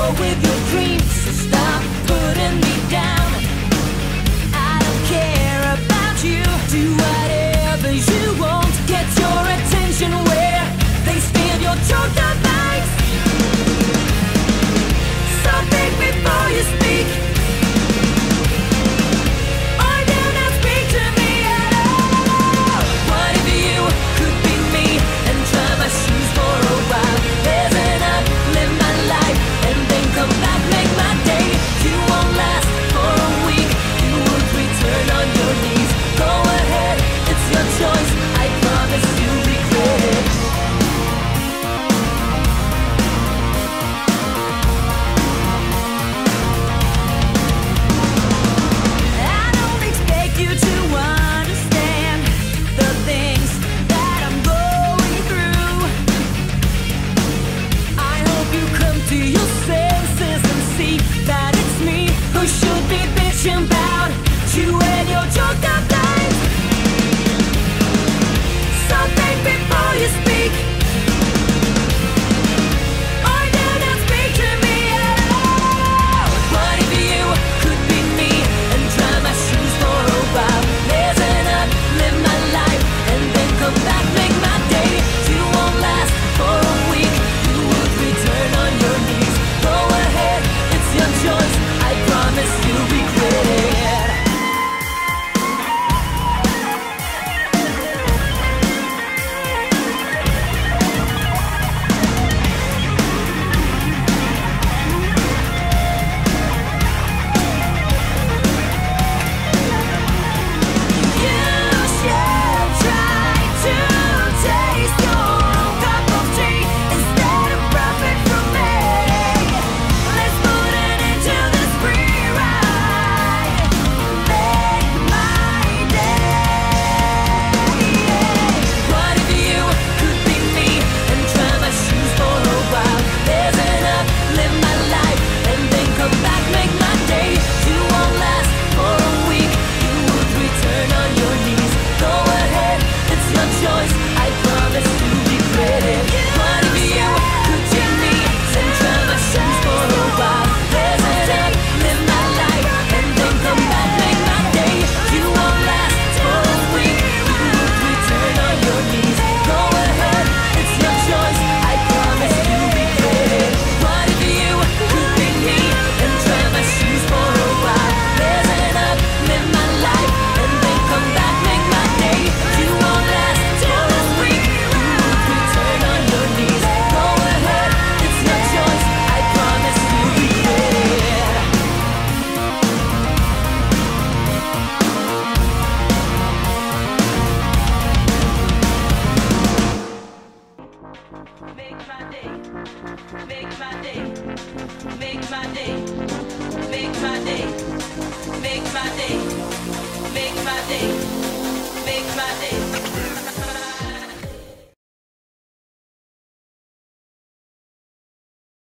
with your dreams, so stop putting me down. I don't care about you. Do whatever you want. Get your attention where they steal your joke device. So think before you speak, or do not speak to me at all. What if you could be me and try my shoes for a while? Listen up, live my life, and then come back, make my day. You won't last for a week, you would return on your knees. Go ahead, it's your choice, I promise you regret it. I don't expect you to understand the things that I'm going through. I hope you come to your senses and see that it's me who should be bitching about you and your joke up life. So think before you speak, or do not speak to me at all. What if you could be me and dry my shoes for a while? Listen up, live my life, and then come back, make my day. You won't last for a week, you would return on your knees. Go ahead, it's your choice, I promise you regret it. You should try to taste your own cup of tea instead of profit from me. Let's put an end to this free ride. Make my day. What if you could be me and try my shoes for a while? Listen up, live my life, and then come back, make my day. You won't last for a week, you would return on your knees. Go ahead, it's your choice, I promise you regret it. What if you could take me and try my shoes for a while? Listen up, live my life, and then come back, make my day. You won't last for a week, you would return on your knees. Go ahead, it's your choice, I promise you regret it. What if you could be me and try my shoes for a while? Listen up, live my life, and then come back, make my day. You won't last for a week, you would return on your knees. Go ahead, it's your choice, I promise you regret it. Make my day, make my day, make my day, make my day, make my day, make my day.